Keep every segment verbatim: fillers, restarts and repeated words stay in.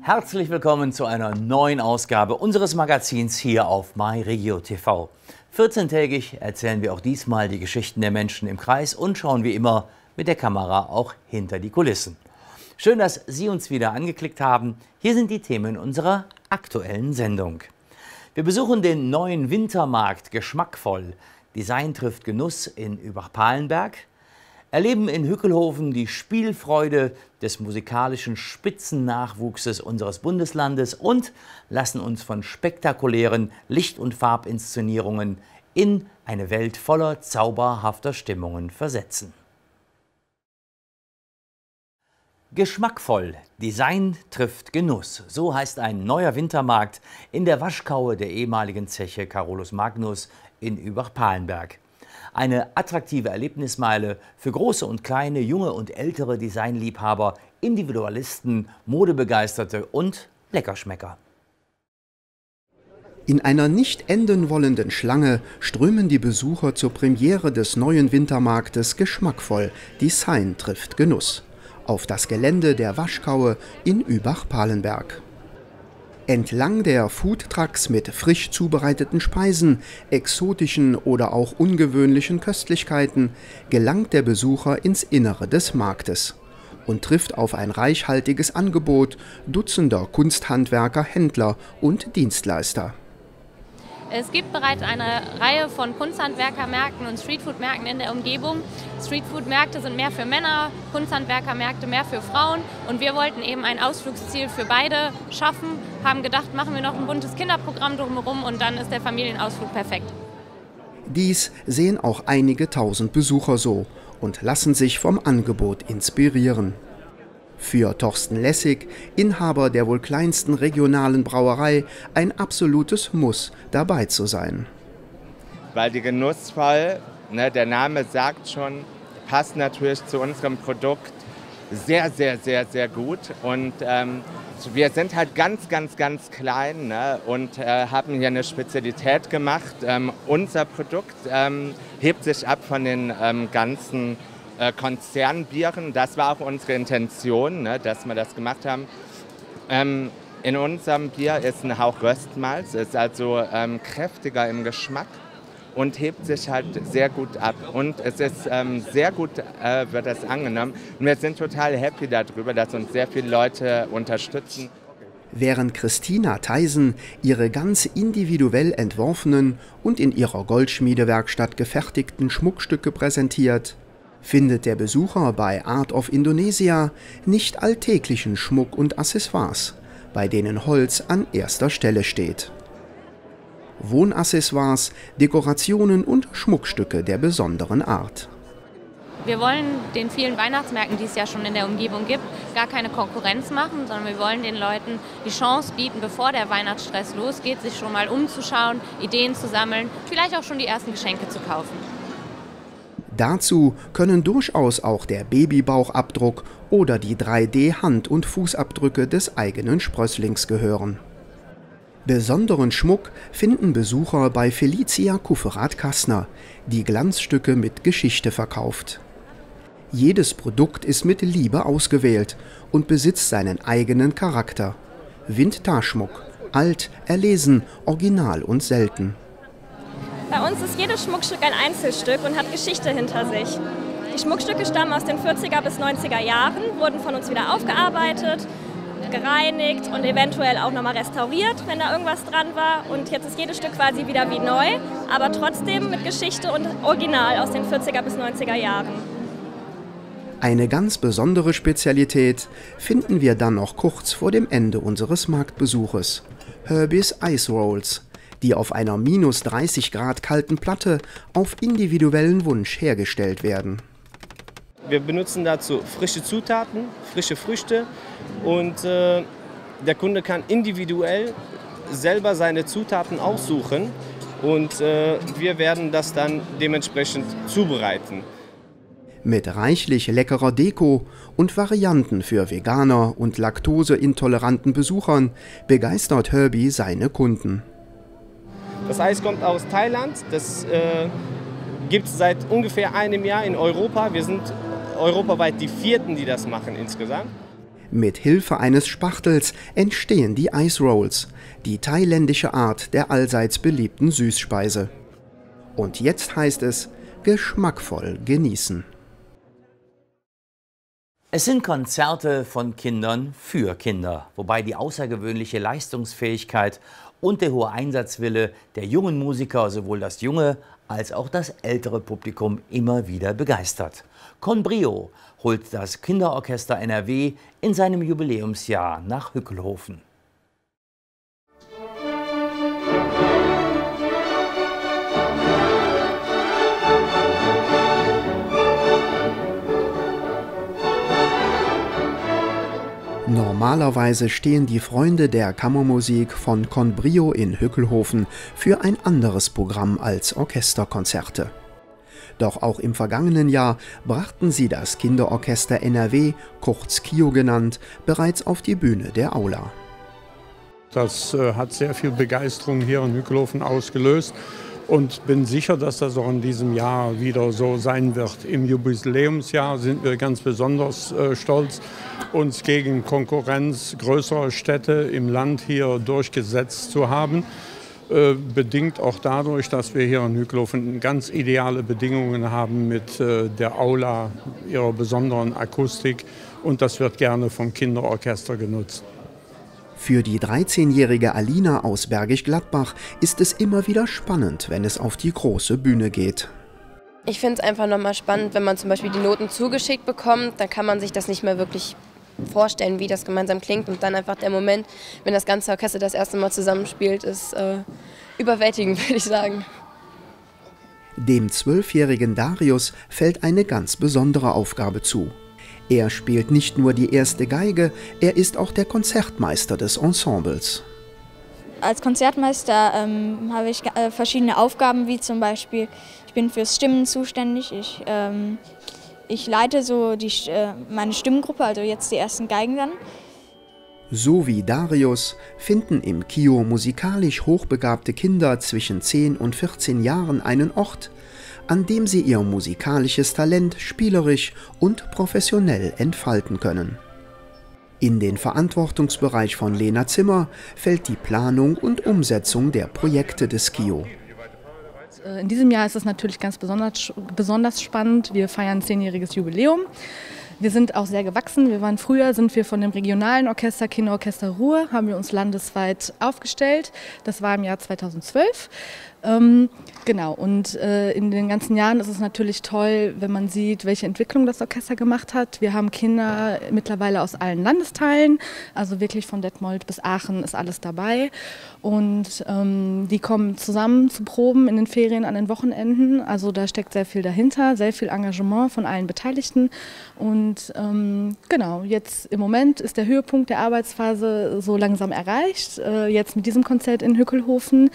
Herzlich willkommen zu einer neuen Ausgabe unseres Magazins hier auf myRegio.tv. vierzehntägig erzählen wir auch diesmal die Geschichten der Menschen im Kreis und schauen wie immer mit der Kamera auch hinter die Kulissen. Schön, dass Sie uns wieder angeklickt haben. Hier sind die Themen unserer aktuellen Sendung. Wir besuchen den neuen Wintermarkt Geschmackvoll. Design trifft Genuss in Übach-Palenberg. Erleben in Hückelhoven die Spielfreude des musikalischen Spitzennachwuchses unseres Bundeslandes und lassen uns von spektakulären Licht- und Farbinszenierungen in eine Welt voller zauberhafter Stimmungen versetzen. Geschmackvoll, Design trifft Genuss. So heißt ein neuer Wintermarkt in der Waschkaue der ehemaligen Zeche Carolus Magnus in Übach-Palenberg. Eine attraktive Erlebnismeile für große und kleine, junge und ältere Designliebhaber, Individualisten, Modebegeisterte und Leckerschmecker. In einer nicht enden wollenden Schlange strömen die Besucher zur Premiere des neuen Wintermarktes Geschmackvoll, Design trifft Genuss, auf das Gelände der Waschkaue in Übach-Palenberg. Entlang der Foodtrucks mit frisch zubereiteten Speisen, exotischen oder auch ungewöhnlichen Köstlichkeiten gelangt der Besucher ins Innere des Marktes und trifft auf ein reichhaltiges Angebot dutzender Kunsthandwerker, Händler und Dienstleister. Es gibt bereits eine Reihe von Kunsthandwerkermärkten und Streetfood-Märkten in der Umgebung. Streetfood-Märkte sind mehr für Männer, Kunsthandwerkermärkte mehr für Frauen. Und wir wollten eben ein Ausflugsziel für beide schaffen, haben gedacht, machen wir noch ein buntes Kinderprogramm drumherum und dann ist der Familienausflug perfekt. Dies sehen auch einige tausend Besucher so und lassen sich vom Angebot inspirieren. Für Thorsten Lessig, Inhaber der wohl kleinsten regionalen Brauerei, ein absolutes Muss, dabei zu sein. Weil die Genussvoll, ne, der Name sagt schon, passt natürlich zu unserem Produkt sehr, sehr, sehr, sehr gut. Und ähm, wir sind halt ganz, ganz, ganz klein, ne, und äh, haben hier eine Spezialität gemacht. Ähm, unser Produkt ähm, hebt sich ab von den ähm, ganzen Konzernbieren. Das war auch unsere Intention, ne, dass wir das gemacht haben. Ähm, in unserem Bier ist ein Hauch Röstmalz, ist also ähm, kräftiger im Geschmack und hebt sich halt sehr gut ab. Und es ist ähm, sehr gut, äh, wird das angenommen. Und wir sind total happy darüber, dass uns sehr viele Leute unterstützen. Während Christina Theisen ihre ganz individuell entworfenen und in ihrer Goldschmiedewerkstatt gefertigten Schmuckstücke präsentiert, findet der Besucher bei Art of Indonesia nicht alltäglichen Schmuck und Accessoires, bei denen Holz an erster Stelle steht. Wohnaccessoires, Dekorationen und Schmuckstücke der besonderen Art. Wir wollen den vielen Weihnachtsmärkten, die es ja schon in der Umgebung gibt, gar keine Konkurrenz machen, sondern wir wollen den Leuten die Chance bieten, bevor der Weihnachtsstress losgeht, sich schon mal umzuschauen, Ideen zu sammeln, vielleicht auch schon die ersten Geschenke zu kaufen. Dazu können durchaus auch der Babybauchabdruck oder die drei D Hand- und Fußabdrücke des eigenen Sprösslings gehören. Besonderen Schmuck finden Besucher bei Felicia Kufferath-Kastner, die Glanzstücke mit Geschichte verkauft. Jedes Produkt ist mit Liebe ausgewählt und besitzt seinen eigenen Charakter. Vintage-Schmuck, alt, erlesen, original und selten. Bei uns ist jedes Schmuckstück ein Einzelstück und hat Geschichte hinter sich. Die Schmuckstücke stammen aus den vierziger bis neunziger Jahren, wurden von uns wieder aufgearbeitet, gereinigt und eventuell auch nochmal restauriert, wenn da irgendwas dran war. Und jetzt ist jedes Stück quasi wieder wie neu, aber trotzdem mit Geschichte und Original aus den vierziger bis neunziger Jahren. Eine ganz besondere Spezialität finden wir dann noch kurz vor dem Ende unseres Marktbesuches: Herbie's Ice Rolls, die auf einer minus dreißig Grad kalten Platte auf individuellen Wunsch hergestellt werden. Wir benutzen dazu frische Zutaten, frische Früchte und äh, der Kunde kann individuell selber seine Zutaten aussuchen und äh, wir werden das dann dementsprechend zubereiten. Mit reichlich leckerer Deko und Varianten für Veganer und laktoseintoleranten Besuchern begeistert Herbie seine Kunden. Das Eis kommt aus Thailand, das äh, gibt es seit ungefähr einem Jahr in Europa. Wir sind europaweit die Vierten, die das machen insgesamt. Mit Hilfe eines Spachtels entstehen die Ice Rolls, die thailändische Art der allseits beliebten Süßspeise. Und jetzt heißt es, geschmackvoll genießen. Es sind Konzerte von Kindern für Kinder, wobei die außergewöhnliche Leistungsfähigkeit und der hohe Einsatzwille der jungen Musiker sowohl das junge als auch das ältere Publikum immer wieder begeistert. Conbrio holt das Kinderorchester N R W in seinem Jubiläumsjahr nach Hückelhofen. Normalerweise stehen die Freunde der Kammermusik von Conbrio in Hückelhofen für ein anderes Programm als Orchesterkonzerte. Doch auch im vergangenen Jahr brachten sie das Kinderorchester N R W, kurz KIO genannt, bereits auf die Bühne der Aula. Das äh, hat sehr viel Begeisterung hier in Hückelhofen ausgelöst. Und bin sicher, dass das auch in diesem Jahr wieder so sein wird. Im Jubiläumsjahr sind wir ganz besonders äh, stolz, uns gegen Konkurrenz größerer Städte im Land hier durchgesetzt zu haben. Äh, bedingt auch dadurch, dass wir hier in Hückelhofen ganz ideale Bedingungen haben mit äh, der Aula, ihrer besonderen Akustik. Und das wird gerne vom Kinderorchester genutzt. Für die dreizehnjährige Alina aus Bergisch Gladbach ist es immer wieder spannend, wenn es auf die große Bühne geht. Ich finde es einfach nochmal spannend, wenn man zum Beispiel die Noten zugeschickt bekommt, dann kann man sich das nicht mehr wirklich vorstellen, wie das gemeinsam klingt. Und dann einfach der Moment, wenn das ganze Orchester das erste Mal zusammenspielt, ist äh, überwältigend, würde ich sagen. Dem zwölfjährigen Darius fällt eine ganz besondere Aufgabe zu. Er spielt nicht nur die erste Geige, er ist auch der Konzertmeister des Ensembles. Als Konzertmeister ähm, habe ich äh, verschiedene Aufgaben, wie zum Beispiel, ich bin fürs Stimmen zuständig, ich, ähm, ich leite so die, äh, meine Stimmengruppe, also jetzt die ersten Geigen dann. So wie Darius finden im KIO musikalisch hochbegabte Kinder zwischen zehn und vierzehn Jahren einen Ort, an dem sie ihr musikalisches Talent spielerisch und professionell entfalten können. In den Verantwortungsbereich von Lena Zimmer fällt die Planung und Umsetzung der Projekte des KIO. In diesem Jahr ist es natürlich ganz besonders, besonders spannend. Wir feiern ein zehnjähriges Jubiläum. Wir sind auch sehr gewachsen. Wir waren früher, sind wir von dem regionalen Orchester Kinderorchester Ruhr, haben wir uns landesweit aufgestellt. Das war im Jahr zweitausendzwölf. Ähm, genau, und äh, in den ganzen Jahren ist es natürlich toll, wenn man sieht, welche Entwicklung das Orchester gemacht hat. Wir haben Kinder mittlerweile aus allen Landesteilen, also wirklich von Detmold bis Aachen ist alles dabei. Und ähm, die kommen zusammen zu Proben in den Ferien an den Wochenenden. Also da steckt sehr viel dahinter, sehr viel Engagement von allen Beteiligten. Und ähm, genau, jetzt im Moment ist der Höhepunkt der Arbeitsphase so langsam erreicht. Äh, jetzt mit diesem Konzert in Hückelhofen.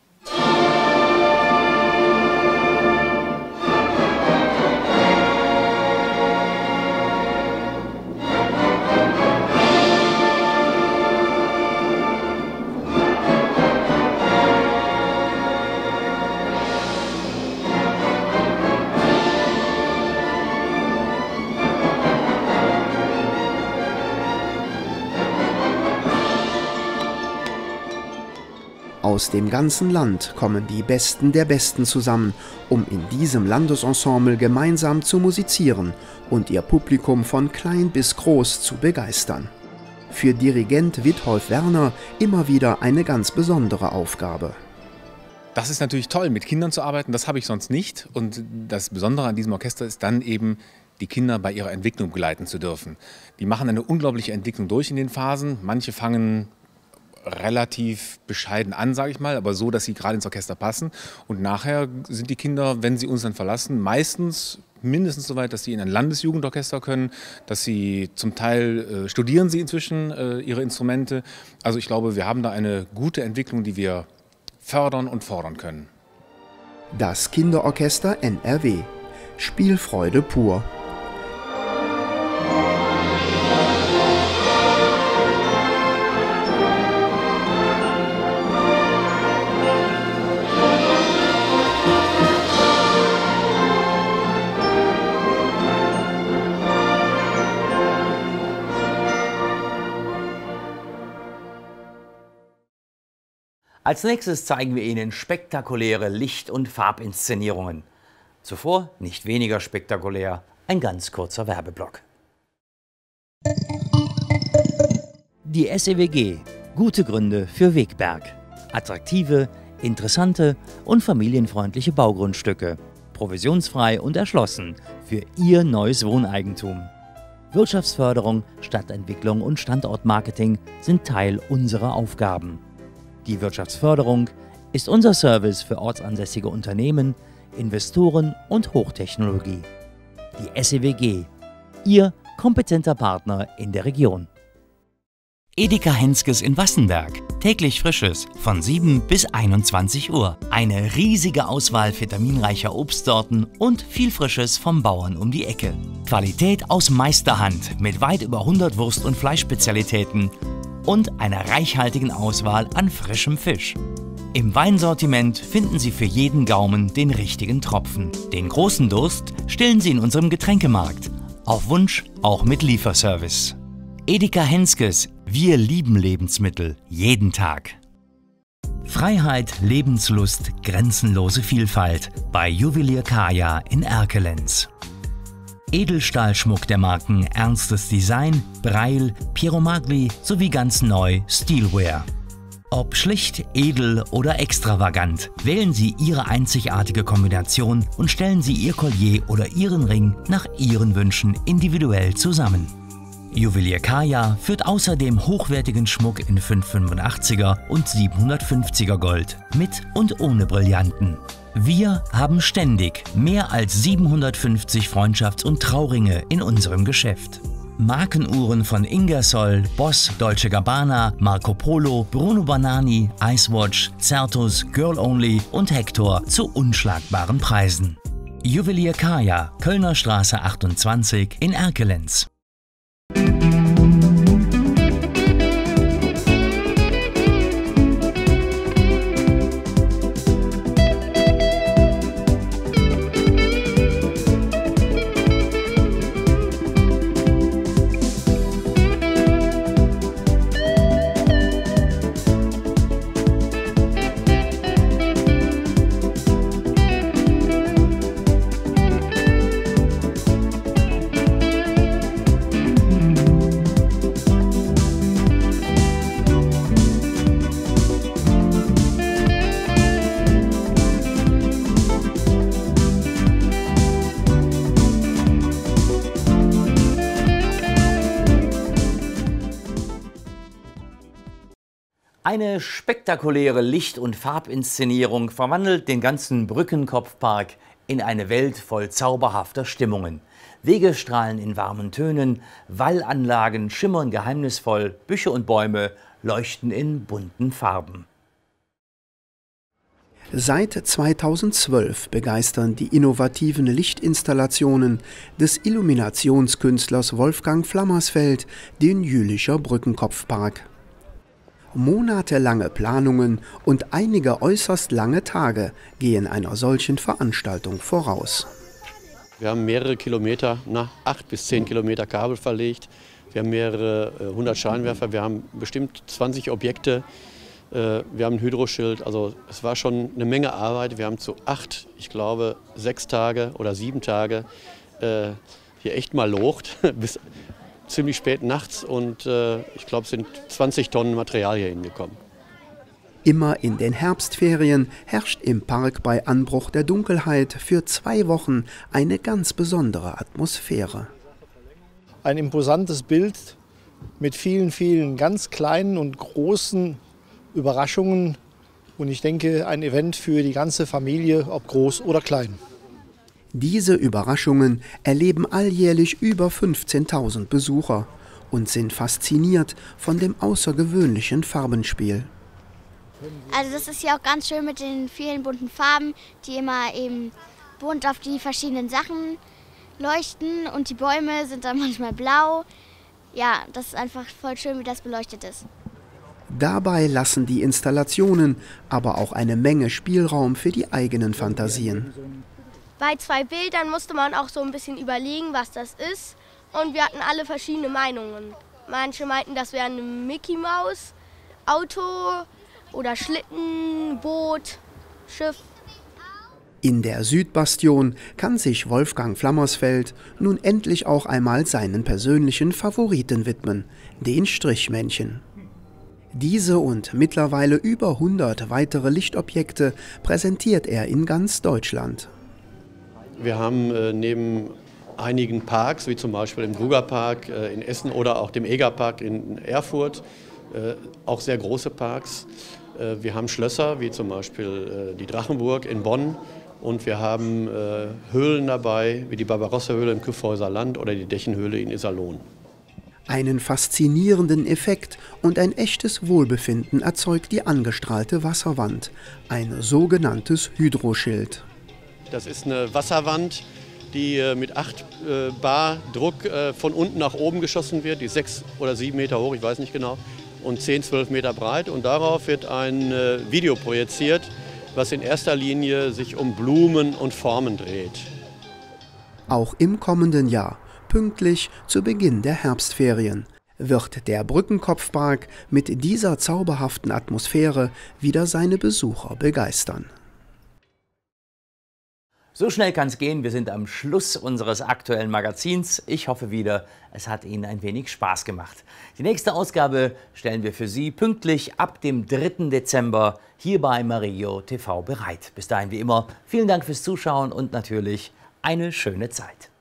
Aus dem ganzen Land kommen die Besten der Besten zusammen, um in diesem Landesensemble gemeinsam zu musizieren und ihr Publikum von klein bis groß zu begeistern. Für Dirigent Witolf Werner immer wieder eine ganz besondere Aufgabe. Das ist natürlich toll, mit Kindern zu arbeiten, das habe ich sonst nicht. Und das Besondere an diesem Orchester ist dann eben, die Kinder bei ihrer Entwicklung begleiten zu dürfen. Die machen eine unglaubliche Entwicklung durch in den Phasen. Manche fangen relativ bescheiden an, sage ich mal, aber so, dass sie gerade ins Orchester passen. Und nachher sind die Kinder, wenn sie uns dann verlassen, meistens mindestens so weit, dass sie in ein Landesjugendorchester können, dass sie zum Teil äh, studieren sie inzwischen äh, ihre Instrumente. Also ich glaube, wir haben da eine gute Entwicklung, die wir fördern und fordern können. Das Kinderorchester N R W. Spielfreude pur. Als nächstes zeigen wir Ihnen spektakuläre Licht- und Farbinszenierungen. Zuvor, nicht weniger spektakulär, ein ganz kurzer Werbeblock. Die S E W G. Gute Gründe für Wegberg. Attraktive, interessante und familienfreundliche Baugrundstücke. Provisionsfrei und erschlossen für Ihr neues Wohneigentum. Wirtschaftsförderung, Stadtentwicklung und Standortmarketing sind Teil unserer Aufgaben. Die Wirtschaftsförderung ist unser Service für ortsansässige Unternehmen, Investoren und Hochtechnologie. Die S E W G, Ihr kompetenter Partner in der Region. Edeka Henskes in Wassenberg. Täglich Frisches von sieben bis einundzwanzig Uhr. Eine riesige Auswahl vitaminreicher Obstsorten und viel Frisches vom Bauern um die Ecke. Qualität aus Meisterhand mit weit über hundert Wurst- und Fleischspezialitäten und einer reichhaltigen Auswahl an frischem Fisch. Im Weinsortiment finden Sie für jeden Gaumen den richtigen Tropfen. Den großen Durst stillen Sie in unserem Getränkemarkt. Auf Wunsch auch mit Lieferservice. Edeka Henskes. Wir lieben Lebensmittel jeden Tag. Freiheit, Lebenslust, grenzenlose Vielfalt bei Juwelier Kaya in Erkelenz. Edelstahlschmuck der Marken Ernstes Design, Breil, Piero Magli sowie ganz neu Steelware. Ob schlicht, edel oder extravagant, wählen Sie Ihre einzigartige Kombination und stellen Sie Ihr Collier oder Ihren Ring nach Ihren Wünschen individuell zusammen. Juwelier Kaya führt außerdem hochwertigen Schmuck in fünfhundertfünfundachtziger und siebenhundertfünfziger Gold, mit und ohne Brillanten. Wir haben ständig mehr als siebenhundertfünfzig Freundschafts- und Trauringe in unserem Geschäft. Markenuhren von Ingersoll, Boss, Dolce Gabbana, Marco Polo, Bruno Banani, Icewatch, Certus, Girl Only und Hector zu unschlagbaren Preisen. Juwelier Kaya, Kölner Straße achtundzwanzig in Erkelenz. Eine spektakuläre Licht- und Farbinszenierung verwandelt den ganzen Brückenkopfpark in eine Welt voll zauberhafter Stimmungen. Wege strahlen in warmen Tönen, Wallanlagen schimmern geheimnisvoll, Büsche und Bäume leuchten in bunten Farben. Seit zweitausendzwölf begeistern die innovativen Lichtinstallationen des Illuminationskünstlers Wolfgang Flammersfeld den Jülicher Brückenkopfpark. Monatelange Planungen und einige äußerst lange Tage gehen einer solchen Veranstaltung voraus. Wir haben mehrere Kilometer, na, acht bis zehn Kilometer Kabel verlegt. Wir haben mehrere äh, hundert Scheinwerfer, wir haben bestimmt zwanzig Objekte. Äh, wir haben ein Hydroschild, also es war schon eine Menge Arbeit. Wir haben zu acht, ich glaube, sechs Tage oder sieben Tage äh, hier echt mal locht, bis ziemlich spät nachts und äh, ich glaube, es sind zwanzig Tonnen Material hier hingekommen. Immer in den Herbstferien herrscht im Park bei Anbruch der Dunkelheit für zwei Wochen eine ganz besondere Atmosphäre. Ein imposantes Bild mit vielen, vielen ganz kleinen und großen Überraschungen und ich denke, ein Event für die ganze Familie, ob groß oder klein. Diese Überraschungen erleben alljährlich über fünfzehntausend Besucher und sind fasziniert von dem außergewöhnlichen Farbenspiel. Also das ist ja auch ganz schön mit den vielen bunten Farben, die immer eben bunt auf die verschiedenen Sachen leuchten und die Bäume sind dann manchmal blau. Ja, das ist einfach voll schön, wie das beleuchtet ist. Dabei lassen die Installationen aber auch eine Menge Spielraum für die eigenen Fantasien. Bei zwei Bildern musste man auch so ein bisschen überlegen, was das ist. Und wir hatten alle verschiedene Meinungen. Manche meinten, das wäre ein Mickey Maus Auto. oder Schlitten, Boot, Schiff. In der Südbastion kann sich Wolfgang Flammersfeld nun endlich auch einmal seinen persönlichen Favoriten widmen, den Strichmännchen. Diese und mittlerweile über hundert weitere Lichtobjekte präsentiert er in ganz Deutschland. Wir haben äh, neben einigen Parks, wie zum Beispiel im Grugerpark äh, in Essen oder auch dem Egerpark in Erfurt, äh, auch sehr große Parks. Äh, wir haben Schlösser, wie zum Beispiel äh, die Drachenburg in Bonn. Und wir haben äh, Höhlen dabei, wie die Barbarossa-Höhle im Kyffhäuser Land oder die Dächenhöhle in Iserlohn. Einen faszinierenden Effekt und ein echtes Wohlbefinden erzeugt die angestrahlte Wasserwand, ein sogenanntes Hydroschild. Das ist eine Wasserwand, die äh, mit acht äh, Bar Druck äh, von unten nach oben geschossen wird, die ist sechs oder sieben Meter hoch, ich weiß nicht genau, und zehn, zwölf Meter breit. Und darauf wird ein äh, Video projiziert, was in erster Linie sich um Blumen und Formen dreht. Auch im kommenden Jahr, pünktlich zu Beginn der Herbstferien, wird der Brückenkopfpark mit dieser zauberhaften Atmosphäre wieder seine Besucher begeistern. So schnell kann es gehen. Wir sind am Schluss unseres aktuellen Magazins. Ich hoffe wieder, es hat Ihnen ein wenig Spaß gemacht. Die nächste Ausgabe stellen wir für Sie pünktlich ab dem dritten Dezember hier bei MyRegio T V bereit. Bis dahin wie immer, vielen Dank fürs Zuschauen und natürlich eine schöne Zeit.